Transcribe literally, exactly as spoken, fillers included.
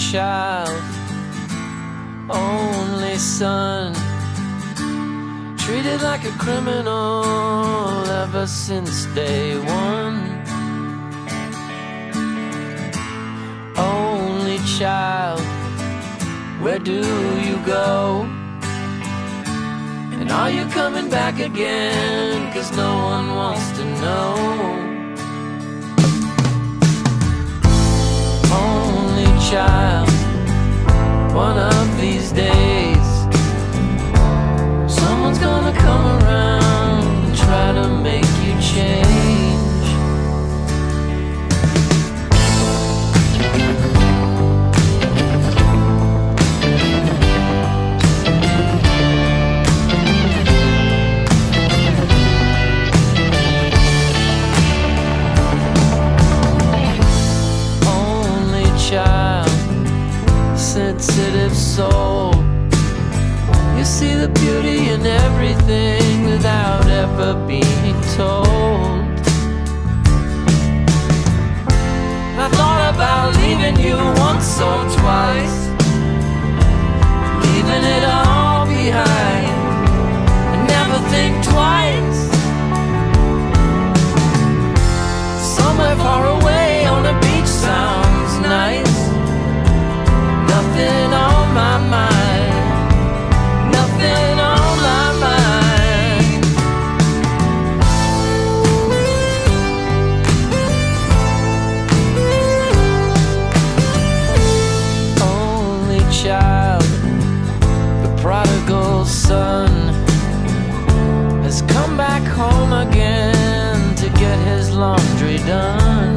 child, only son, treated like a criminal ever since day one. Only child, where do you go? And are you coming back again? 'Cause no one wants to know. Only child, one of these days someone's gonna come around and try to make you change. Only child, sensitive soul, you see the beauty in everything without ever being told. I thought about leaving you once or twice, leaving it all behind, and never think twice. Somewhere far away on a beach sounds nice. Nothing on my mind, nothing on my mind. Only child, the prodigal son, has come back home again to get his laundry done.